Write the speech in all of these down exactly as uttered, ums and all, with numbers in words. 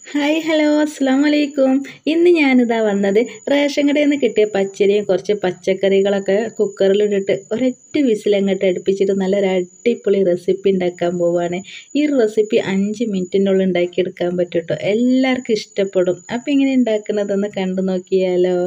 Hi hello അസ്സാം വലൈക്കും. ഇന്ന് ഞാനിതാ വന്നത് റേഷൻ കടയിൽ നിന്ന് കിട്ടിയ പച്ചരിയും കുറച്ച് പച്ചക്കറികളൊക്കെ കുക്കറിലിട്ടിട്ട് ഒരൊറ്റ വിസിലങ്ങോട്ട് അടുപ്പിച്ചിട്ട് നല്ലൊരു അടിപൊളി റെസിപ്പി ഉണ്ടാക്കാൻ പോവുകയാണ്. ഈ റെസിപ്പി അഞ്ച് മിനിറ്റിനുള്ളിൽ ഉണ്ടാക്കിയെടുക്കാൻ പറ്റും കേട്ടോ. എല്ലാവർക്കും ഇഷ്ടപ്പെടും. അപ്പം ഇങ്ങനെ ഉണ്ടാക്കുന്നതൊന്ന് കണ്ടു നോക്കിയാലോ.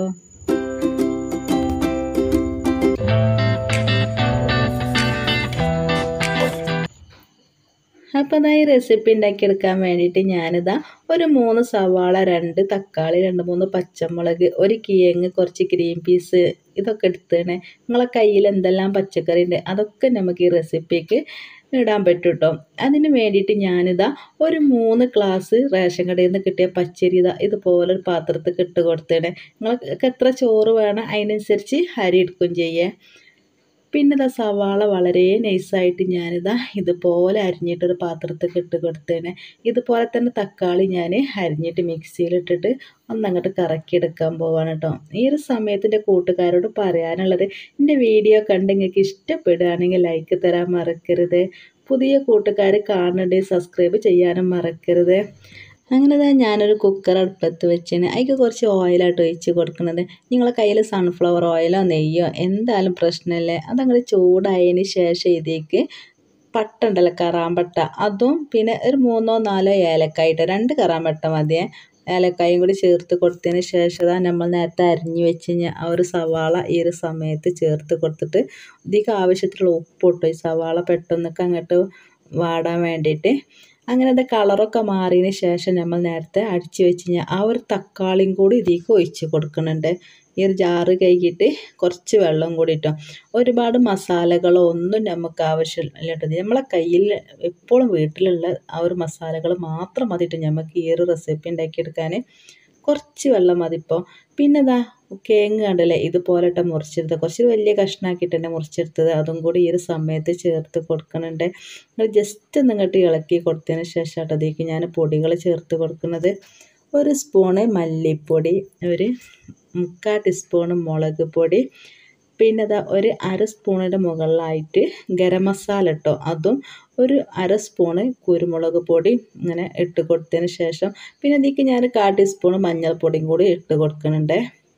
അപ്പോൾ ഇതാ ഈ റെസിപ്പി ഉണ്ടാക്കിയെടുക്കാൻ വേണ്ടിയിട്ട് ഞാനിതാ ഒരു മൂന്ന് സവാള, രണ്ട് തക്കാളി, രണ്ട് മൂന്ന് പച്ചമുളക്, ഒരു കിഴങ്ങ്, കുറച്ച് ഗ്രീൻ പീസ് ഇതൊക്കെ എടുത്തേണേ. നിങ്ങളെ കയ്യിൽ എന്തെല്ലാം പച്ചക്കറി ഉണ്ട് അതൊക്കെ നമുക്ക് ഈ റെസിപ്പിക്ക് ഇടാൻ പറ്റും കേട്ടോ. അതിന് വേണ്ടിയിട്ട് ഞാനിതാ ഒരു മൂന്ന് ഗ്ലാസ് റേഷൻ കടയിൽ നിന്ന് കിട്ടിയ പച്ചരി ഇതാ ഇതുപോലെ ഒരു പാത്രത്തിൽ ഇട്ട് കൊടുത്തേണേ. നിങ്ങൾക്ക് എത്ര ചോറ് വേണം അതിനനുസരിച്ച് അരി എടുക്കുകയും ചെയ്യേ. പിന്നെ ഇതാ സവാള വളരെ നൈസായിട്ട് ഞാനിതാ ഇതുപോലെ അരിഞ്ഞിട്ടൊരു പാത്രത്തിൽ ഇട്ട് കൊടുത്തേനെ. ഇതുപോലെ തന്നെ തക്കാളി ഞാൻ അരിഞ്ഞിട്ട് മിക്സിയിലിട്ടിട്ട് ഒന്നങ്ങോട്ട് കറക്കിയെടുക്കാൻ പോവാണ് കേട്ടോ. ഈ ഒരു സമയത്തിൻ്റെ കൂട്ടുകാരോട് പറയാനുള്ളത്, എൻ്റെ വീഡിയോ കണ്ട് നിങ്ങൾക്ക് ഇഷ്ടപ്പെടുകയാണെങ്കിൽ ലൈക്ക് തരാൻ മറക്കരുത്. പുതിയ കൂട്ടുകാർ കാണുന്നുണ്ടെങ്കിൽ സബ്സ്ക്രൈബ് ചെയ്യാനും മറക്കരുത്. അങ്ങനെ തന്നെ ഞാനൊരു കുക്കർ അടുപ്പത്ത് വെച്ചിന്. അതിലേക്ക് കുറച്ച് ഓയിലായിട്ട് ഒഴിച്ച് കൊടുക്കുന്നത്. നിങ്ങളെ കയ്യിൽ സൺഫ്ലവർ ഓയിലോ നെയ്യോ എന്തായാലും പ്രശ്നമില്ല. അതങ്ങനെ ചൂടായതിന് ശേഷം ഇതിലേക്ക് പട്ട ഉണ്ടല്ലോ, കറാമ്പട്ട, അതും പിന്നെ ഒരു മൂന്നോ നാലോ ഏലക്കായിട്ട്, രണ്ട് കറാമ്പട്ട മതിയേ. ഏലക്കായും കൂടി ചേർത്ത് കൊടുത്തതിന് ശേഷം നമ്മൾ നേരത്തെ അരിഞ്ഞ് വെച്ച് ആ ഒരു സവാള ഈ ഒരു സമയത്ത് ചേർത്ത് കൊടുത്തിട്ട് ഇതിലേക്ക് ആവശ്യത്തിലുള്ള ഉപ്പ് ഇട്ടു. ഈ സവാള പെട്ടെന്നൊക്കെ അങ്ങോട്ട് വാടാൻ വേണ്ടിയിട്ട്. അങ്ങനെ അത് കളറൊക്കെ മാറിയതിന് ശേഷം നമ്മൾ നേരത്തെ അടിച്ച് വെച്ച് കഴിഞ്ഞാൽ ആ ഒരു തക്കാളിയും കൂടി ഇതിലേക്ക് ഒഴിച്ച് കൊടുക്കുന്നുണ്ട്. ഈ ഒരു ജാറ് കഴുകിയിട്ട് കുറച്ച് വെള്ളം കൂടി ഇട്ടോ. ഒരുപാട് മസാലകളോ ഒന്നും നമുക്ക് ആവശ്യമില്ല കേട്ടോ. നമ്മളെ കയ്യിൽ എപ്പോഴും വീട്ടിലുള്ള ആ ഒരു മസാലകൾ മാത്രം മതിയിട്ട് നമുക്ക് ഈ ഒരു റെസിപ്പി ഉണ്ടാക്കിയെടുക്കാൻ. കുറച്ച് വെള്ളം മതിപ്പോൾ. പിന്നെ ഇതാ കിഴങ്ങ് കണ്ടല്ലേ ഇതുപോലെ ഇട്ട് മുറിച്ചെടുത്ത് കുറച്ച് വലിയ കഷ്ണമാക്കിയിട്ട് തന്നെ മുറിച്ചെടുത്തത് അതും കൂടി ഈ ഒരു സമയത്ത് ചേർത്ത് കൊടുക്കുന്നുണ്ട്. ജസ്റ്റ് ഒന്നിങ്ങോട്ട് ഇളക്കി കൊടുത്തതിന് ശേഷം അതിലേക്ക് ഞാൻ പൊടികൾ ചേർത്ത് കൊടുക്കുന്നത്. ഒരു സ്പൂണ് മല്ലിപ്പൊടി, ഒരു മുക്കാൽ ടീസ്പൂണ് മുളക് പൊടി, പിന്നെ അതാ ഒരു അര സ്പൂണിൻ്റെ മുകളിലായിട്ട് ഗരം മസാല ഇട്ടോ, അതും ഒരു അര സ്പൂണ് കുരുമുളക് പൊടി ഇങ്ങനെ ഇട്ട് കൊടുത്തതിന് ശേഷം പിന്നെ ഇതിലേക്ക് ഞാൻ കാൽ ടീസ്പൂണ് മഞ്ഞൾപ്പൊടിയും കൂടി ഇട്ട് കൊടുക്കുന്നുണ്ട്.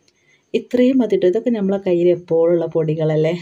ഇത്രയും മതിട്ടോ. ഇതൊക്കെ നമ്മളെ കയ്യിൽ എപ്പോഴുള്ള പൊടികളല്ലേ.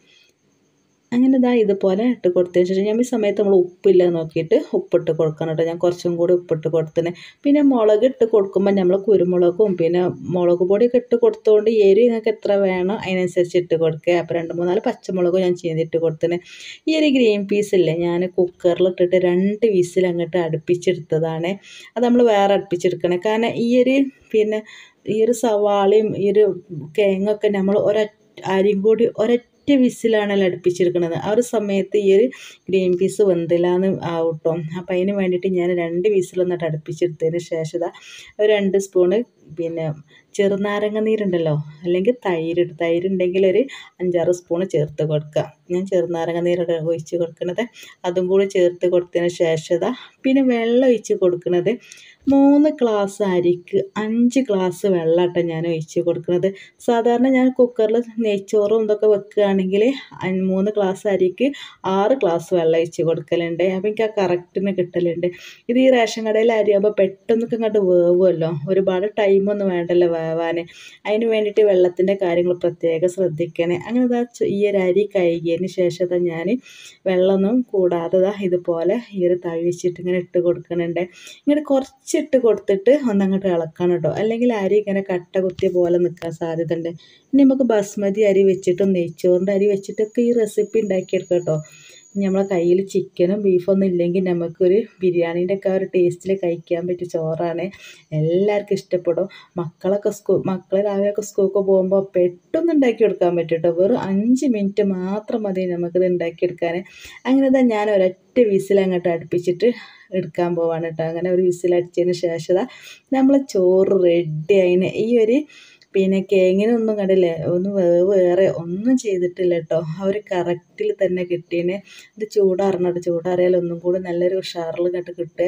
അങ്ങനെ ഇതാ ഇതുപോലെ ഇട്ട് കൊടുത്തതിന് ശേഷം ഞാൻ ഈ സമയത്ത് നമ്മൾ ഉപ്പില്ല നോക്കിയിട്ട് ഉപ്പിട്ട് കൊടുക്കണം കേട്ടോ. ഞാൻ കുറച്ചും കൂടി ഉപ്പിട്ട് കൊടുത്തതിന്. പിന്നെ മുളക് ഇട്ട് കൊടുക്കുമ്പോൾ നമ്മൾ കുരുമുളകും പിന്നെ മുളക് പൊടിയൊക്കെ ഇട്ട് കൊടുത്തുകൊണ്ട് എരി നിങ്ങൾക്ക് എത്ര വേണോ അതിനനുസരിച്ച് ഇട്ട് കൊടുക്കുക. അപ്പോൾ രണ്ട് മൂന്നാല് പച്ചമുളകും ഞാൻ ചെയ്തിട്ട് കൊടുത്തതിന്. ഈ ഒരു ഗ്രീൻ പീസ് ഇല്ലേ ഞാൻ കുക്കറിലിട്ടിട്ട് രണ്ട് വിസിൽ അങ്ങോട്ട് അടുപ്പിച്ചെടുത്തതാണ്. അത് നമ്മൾ വേറെ അടുപ്പിച്ചെടുക്കണം. കാരണം ഈ ഒരു പിന്നെ ഈ ഒരു സവാളയും ഈ ഒരു കിഴങ്ങൊക്കെ നമ്മൾ ഒരൊറ്റ അരിയും കൂടി ഒരൊറ്റ ഒറ്റ വിസിലാണല്ലോ അടുപ്പിച്ചെടുക്കുന്നത്. ആ ഒരു സമയത്ത് ഈ ഒരു ഗ്രീൻ പീസ് വെന്തില്ലാന്ന് ആവട്ടോ. അപ്പം അതിന് വേണ്ടിയിട്ട് ഞാൻ രണ്ട് വിസിലൊന്നിട്ട് അടുപ്പിച്ചെടുത്തതിന് ശേഷം ഇതാ ഒരു രണ്ട് സ്പൂണ് പിന്നെ ചെറുനാരങ്ങ നീരുണ്ടല്ലോ, അല്ലെങ്കിൽ തൈര് തൈര് ഉണ്ടെങ്കിൽ ഒരു അഞ്ചാറ് സ്പൂണ് ചേർത്ത് കൊടുക്കുക. ഞാൻ ചെറുനാരങ്ങ നീര് ഒഴിച്ച് കൊടുക്കുന്നത്. അതും കൂടി ചേർത്ത് കൊടുത്തതിന് ശേഷം ഇതാ പിന്നെ വെള്ളം ഒഴിച്ച് കൊടുക്കുന്നത്. മൂന്ന് ഗ്ലാസ് അരിക്ക് അഞ്ച് ഗ്ലാസ് വെള്ളമാട്ടോ ഞാൻ ഒഴിച്ച് കൊടുക്കുന്നത്. സാധാരണ ഞാൻ കുക്കറിൽ നെയ്ച്ചോറും ഇതൊക്കെ വെക്കുകയാണെങ്കിൽ മൂന്ന് ഗ്ലാസ് അരിക്ക് ആറ് ഗ്ലാസ് വെള്ളം ഒഴിച്ച് കൊടുക്കലുണ്ട്. അപ്പോൾ എനിക്ക് ആ കറക്റ്റിന് കിട്ടലുണ്ട്. ഇത് ഈ റേഷൻ കടയിൽ അരിയാകുമ്പോൾ പെട്ടെന്നൊക്കെ ഇങ്ങോട്ട് വേവുമല്ലോ, ഒരുപാട് ടൈമൊന്നും വേണ്ടല്ലോ വേവാൻ. അതിന് വേണ്ടിയിട്ട് വെള്ളത്തിൻ്റെ കാര്യങ്ങൾ പ്രത്യേകം ശ്രദ്ധിക്കണേ. അങ്ങനെ ഇതാ ഈ ഒരു അരി കഴുകിയതിന് ശേഷം ഇതാ ഞാൻ വെള്ളമൊന്നും കൂടാതെ ഇതുപോലെ ഈ ഒരു തവി വെച്ചിട്ട് ഇങ്ങനെ ഇട്ട് കൊടുക്കുന്നുണ്ട്. ഇങ്ങനെ കുറച്ചിട്ട് കൊടുത്തിട്ട് ഒന്നങ്ങോട്ട് ഇളക്കണം കേട്ടോ, അല്ലെങ്കിൽ അരി ഇങ്ങനെ കട്ട കുത്തിയ പോലെ നിൽക്കാൻ സാധ്യത ഉണ്ട്. ഇനി നമുക്ക് ബസ്മതി അരി വെച്ചിട്ടും നെയ്ച്ചോറിൻ്റെ അരി വെച്ചിട്ടൊക്കെ ഈ റെസിപ്പി ഉണ്ടാക്കിയെടുക്കാം കേട്ടോ. നമ്മളെ കയ്യിൽ ചിക്കനും ബീഫൊന്നും ഇല്ലെങ്കിൽ നമുക്കൊരു ബിരിയാണീൻ്റെ ഒക്കെ ഒരു ടേസ്റ്റിൽ കഴിക്കാൻ പറ്റിയ ചോറാണ്. എല്ലാവർക്കും ഇഷ്ടപ്പെടും. മക്കളൊക്കെ സ്കൂ മക്കൾ രാവിലെയൊക്കെ സ്കൂൾക്ക് പോകുമ്പോൾ പെട്ടെന്ന് ഉണ്ടാക്കി കൊടുക്കാൻ പറ്റും കേട്ടോ. വെറും അഞ്ച് മിനിറ്റ് മാത്രം മതി നമുക്കിത് ഉണ്ടാക്കിയെടുക്കാൻ. അങ്ങനെ തന്നെ ഞാൻ ഒരൊറ്റ വിസിൽ അങ്ങോട്ട് അടുപ്പിച്ചിട്ട് എടുക്കാൻ പോവാണ് കേട്ടോ. അങ്ങനെ ഒരു വിസിലടിച്ചതിന് ശേഷം നമ്മൾ ചോറ് റെഡി ആയിന്. ഈ ഒരു പിന്നെ കിഴങ്ങിനൊന്നും കണ്ടില്ലേ ഒന്ന് വേറെ ഒന്നും ചെയ്തിട്ടില്ല കേട്ടോ. ആ ഒരു കറക്റ്റിൽ തന്നെ കിട്ടീന്. ഇത് ചൂടാറണം, ചൂടാറിയാൽ ഒന്നും കൂടി നല്ലൊരു ഉഷാറിൽ കണ്ട് കിട്ടുക.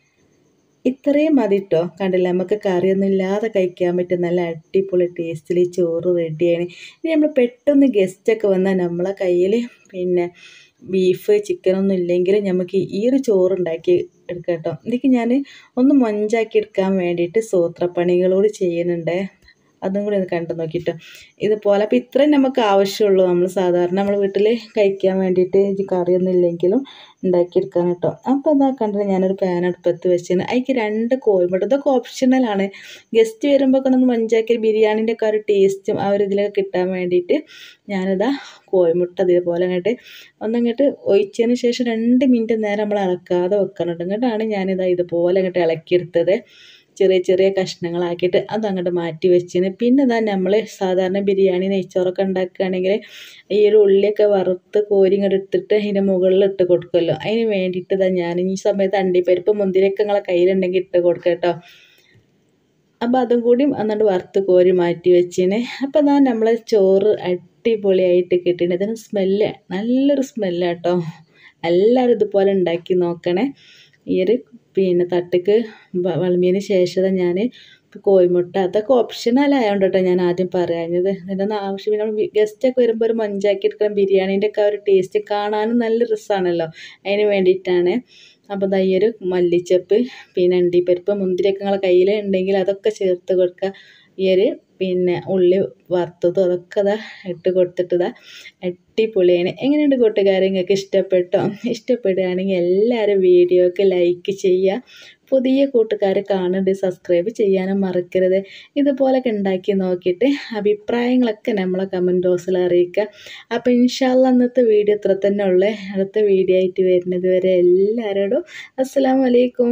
ഇത്രയും മതി കേട്ടോ. കണ്ടില്ല, നമുക്ക് കറിയൊന്നും ഇല്ലാതെ കഴിക്കാൻ പറ്റും നല്ല അടിപൊളി ടേസ്റ്റിൽ ചോറ് റെഡിയാണ്. ഇനി നമ്മൾ പെട്ടെന്ന് ഗസ്റ്റൊക്കെ വന്നാൽ നമ്മളെ കയ്യിൽ പിന്നെ ബീഫ് ചിക്കനൊന്നും ഇല്ലെങ്കിൽ നമുക്ക് ഈ ഒരു ചോറ് ഉണ്ടാക്കി എടുക്കാം കേട്ടോ. ഇതിക്ക് ഞാൻ ഒന്ന് മൊഞ്ചാക്കി എടുക്കാൻ വേണ്ടിയിട്ട് സൂത്രപ്പണികളോട് ചെയ്യുന്നുണ്ട്. അതും കൂടി ഒന്ന് കണ്ടു നോക്കിയിട്ട് ഇതുപോലെ. അപ്പോൾ ഇത്രയും നമുക്ക് ആവശ്യമുള്ളൂ. നമ്മൾ സാധാരണ നമ്മൾ വീട്ടിൽ കഴിക്കാൻ വേണ്ടിയിട്ട് കറിയൊന്നും ഇല്ലെങ്കിലും ഉണ്ടാക്കിയെടുക്കാൻ കേട്ടോ. അപ്പോൾ അതാ കണ്ടിട്ട് ഞാനൊരു പാൻ അടുപ്പത്ത് വെച്ചിന്. അതിക്ക് രണ്ട് കോഴിമുട്ട, ഇതൊക്കെ ഓപ്ഷണലാണ്. ഗസ്റ്റ് വരുമ്പോൾ ഒക്കെ നമ്മൾ മഞ്ചാക്കി ബിരിയാണീൻ്റെ ഒക്കെ ഒരു ടേസ്റ്റും ആ ഒരു ഇതിലൊക്കെ കിട്ടാൻ വേണ്ടിയിട്ട് ഞാനിതാ കോഴിമുട്ട അതേപോലെ അങ്ങോട്ട് ഒന്നങ്ങോട്ട് ഒഴിച്ചതിന് ശേഷം രണ്ട് മിനിറ്റ് നേരം നമ്മൾ ഇളക്കാതെ വെക്കണം കേട്ടോ. എന്നിട്ടാണ് ഞാനിതാ ഇതുപോലെ അങ്ങോട്ട് ഇളക്കിയെടുത്തത്. ചെറിയ ചെറിയ കഷ്ണങ്ങളാക്കിയിട്ട് അതങ്ങോട്ട് മാറ്റി വെച്ചിന്. പിന്നെ ഇതാ നമ്മൾ സാധാരണ ബിരിയാണി നെയ്ച്ചോറൊക്കെ ഉണ്ടാക്കുകയാണെങ്കിൽ ഈ ഒരു ഉള്ളിയൊക്കെ വറുത്ത് കോരി ഇങ്ങോട്ട് എടുത്തിട്ട് അതിൻ്റെ മുകളിൽ ഇട്ട് കൊടുക്കുമല്ലോ. അതിന് വേണ്ടിയിട്ട് ഇതാ ഞാൻ ഈ സമയത്ത് അണ്ടിപ്പരിപ്പ് മുന്തിരിയൊക്കെ നിങ്ങളെ കയ്യിലുണ്ടെങ്കിൽ ഇട്ട് കൊടുക്കുക കേട്ടോ. അപ്പോൾ അതും കൂടി എന്നിട്ട് വറുത്ത് കോരി മാറ്റി വെച്ചിന്. അപ്പോൾ ഇതാ നമ്മൾ ചോറ് അടിപൊളിയായിട്ട് കിട്ടിയിട്ട് ഇതിന് സ്മെല്ല് നല്ലൊരു സ്മെല്ലാട്ടോ. എല്ലാവരും ഇതുപോലെ ഉണ്ടാക്കി നോക്കണേ. ഈ ഒരു പിന്നെ തട്ടിക്ക് വിളമ്പിയതിന് ശേഷം ഞാൻ കോഴിമുട്ട അതൊക്കെ ഓപ്ഷണലായതുകൊണ്ട് കേട്ടോ ഞാൻ ആദ്യം പറയാഞ്ഞത്. ഇതിൻ്റെ ഒന്നും ആവശ്യം നമ്മൾ ഗസ്റ്റൊക്കെ വരുമ്പോൾ ഒരു മഞ്ചാക്കി എടുക്കണം. ബിരിയാണീൻ്റെ ഒക്കെ ആ ഒരു ടേസ്റ്റ് കാണാനും നല്ല രസമാണല്ലോ, അതിന് വേണ്ടിയിട്ടാണ്. അപ്പോൾ ദാ ഈ ഒരു മല്ലിച്ചപ്പ് പിന്നെ അണ്ടിപ്പരിപ്പ് മുന്തിരിയൊക്കെ നിങ്ങളെ കയ്യിൽ ഉണ്ടെങ്കിൽ അതൊക്കെ ചേർത്ത് കൊടുക്കുക. ഈ ഒരു പിന്നെ ഉള്ളി വറുത്തതും അതൊക്കെ ഇതാ ഇട്ട് കൊടുത്തിട്ട് ഇതാ അടിപൊളിയാണ്. എങ്ങനെയുണ്ട് കൂട്ടുകാരെ, നിങ്ങൾക്ക് ഇഷ്ടപ്പെട്ടോ? ഇഷ്ടപ്പെടുകയാണെങ്കിൽ എല്ലാവരും വീഡിയോക്ക് ലൈക്ക് ചെയ്യുക. പുതിയ കൂട്ടുകാർ കാണുന്നുണ്ട് സബ്സ്ക്രൈബ് ചെയ്യാനും മറക്കരുത്. ഇതുപോലൊക്കെ ഉണ്ടാക്കി നോക്കിയിട്ട് അഭിപ്രായങ്ങളൊക്കെ നമ്മളെ കമൻറ്റ് ബോക്സിൽ അറിയിക്കുക. അപ്പോൾ ഇൻഷാ അല്ലാഹ് അന്നത്തെ വീഡിയോ ഇത്ര തന്നെ ഉള്ളേ. അടുത്ത വീഡിയോ ആയിട്ട് വരുന്നത് വരെ എല്ലാവരോടും അസ്സലാമു അലൈക്കും.